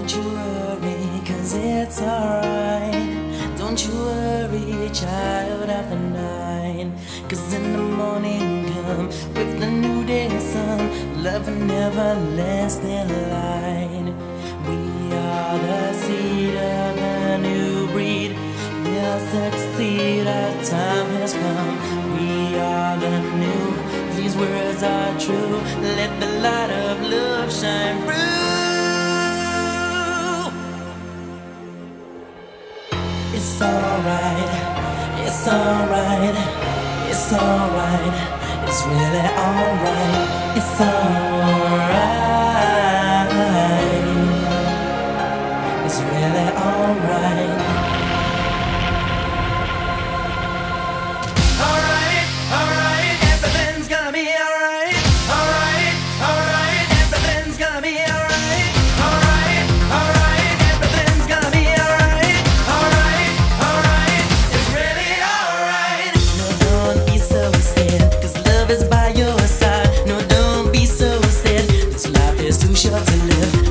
Don't you worry, 'cause it's alright. Don't you worry, child of the night, 'cause in the morning come with the new day sun, love and everlasting light. We are the seed of a new breed. We'll succeed, our time has come. We are the new, these words are true. Let the light of love shine through. It's alright, it's alright, it's alright, it's really alright, it's alright, it's really alright. Alright, alright, everything's gonna be alright. Alright, alright, everything's gonna be alright. Alright, alright, everything's gonna be alright. Alright, alright, it's really alright. No, don't be so sad, 'cause love is by your side. No, don't be so sad, 'cause life is too short to live.